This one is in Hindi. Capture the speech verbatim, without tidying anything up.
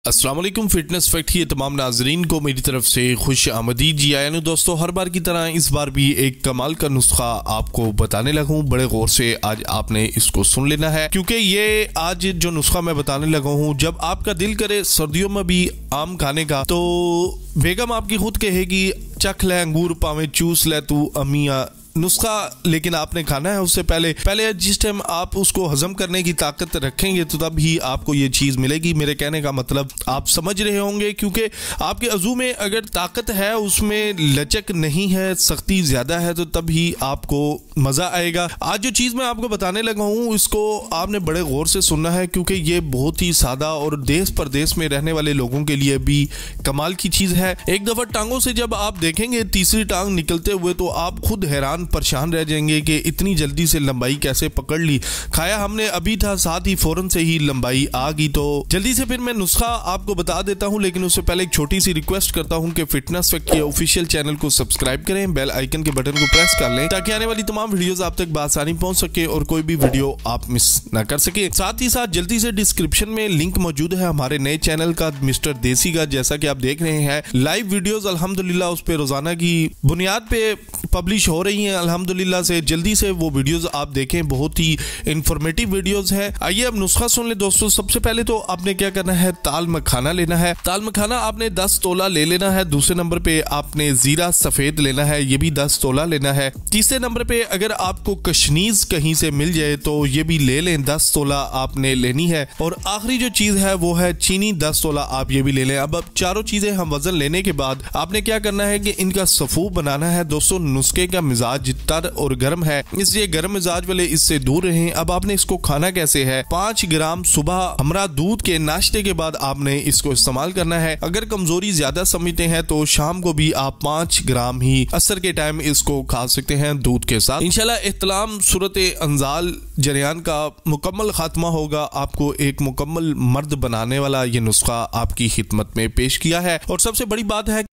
अस्सलाम वालेकुम। फिटनेस फैक्ट की तमाम नाजरीन को मेरी तरफ से खुश आमदीद जी आया। दोस्तों, हर बार की तरह इस बार भी एक कमाल का नुस्खा आपको बताने लगा हूँ। बड़े गौर से आज आपने इसको सुन लेना है, क्योंकि ये आज जो नुस्खा मैं बताने लगा हूँ, जब आपका दिल करे सर्दियों में भी आम खाने का, तो बेगम आपकी खुद कहेगी चख ले अंगूर पावे चूस ले तू अमिया नुस्खा, लेकिन आपने खाना है उससे पहले पहले जिस टाइम आप उसको हजम करने की ताकत रखेंगे तो तब ही आपको ये चीज मिलेगी। मेरे कहने का मतलब आप समझ रहे होंगे, क्योंकि आपके अज़ू में अगर ताकत है, उसमें लचक नहीं है, सख्ती ज्यादा है, तो तब ही आपको मजा आएगा। आज जो चीज मैं आपको बताने लगा हूँ, इसको आपने बड़े गौर से सुनना है, क्योंकि ये बहुत ही सादा और देश परदेश में रहने वाले लोगों के लिए भी कमाल की चीज है। एक दफा टांगों से जब आप देखेंगे तीसरी टांग निकलते हुए, तो आप खुद हैरान परेशान रह जाएंगे कि इतनी जल्दी से लंबाई कैसे पकड़ ली। खाया हमने अभी था, साथ ही फौरन से ही लंबाई आ गई। तो जल्दी से फिर मैं नुस्खा आपको बता देता हूं, लेकिन उससे पहले एक छोटी सी रिक्वेस्ट करता हूं कि फिटनेस फैक्ट के ऑफिशियल चैनल को सब्सक्राइब करें, बेल आइकन के बटन को प्रेस कर लें, ताकि आने वाली तमाम वीडियोस आप तक बआसानी पहुंच सके और कोई भी वीडियो आप मिस ना कर सके। साथ ही साथ जल्दी से डिस्क्रिप्शन में लिंक मौजूद है हमारे नए चैनल का, मिस्टर देसी का। जैसा कि आप देख रहे हैं, लाइव वीडियोस अल्हम्दुलिल्लाह उस पे रोजाना की बुनियाद पे पब्लिश हो रही हैं अल्हम्दुलिल्लाह से। जल्दी से वो वीडियोस आप देखें, बहुत ही इंफॉर्मेटिव वीडियोस हैं। आइए अब नुस्खा सुन ले दोस्तों। सबसे पहले तो आपने क्या करना है, ताल मखाना लेना है। ताल मखाना आपने दस तोला ले लेना है। दूसरे नंबर पे आपने जीरा सफेद लेना है, ये भी दस तोला लेना है। तीसरे नंबर पे अगर आपको कशनीज कहीं से मिल जाए तो ये भी ले लें, दस तोला आपने लेनी है। और आखिरी जो चीज है वो है चीनी, दस तोला आप ये भी ले लें। अब अब चारों चीजें हम वजन लेने के बाद आपने क्या करना है कि इनका सफू बनाना है। दोस्तों, नुस्खे का मिजाज तर और गर्म है, इसलिए गर्म मिजाज वाले इससे दूर रहें। अब आपने इसको खाना कैसे है, पांच ग्राम सुबह हमरा दूध के नाश्ते के बाद आपने इसको इस्तेमाल करना है। अगर कमजोरी ज्यादा समझते हैं तो शाम को भी आप पांच ग्राम ही असर के टाइम इसको खा सकते हैं दूध के साथ। इंशाल्लाह एहतलाम सूरत अंजाल जरियान का मुकम्मल खात्मा होगा। आपको एक मुकम्मल मर्द बनाने वाला ये नुस्खा आपकी खिदमत में पेश किया है। और सबसे बड़ी बात है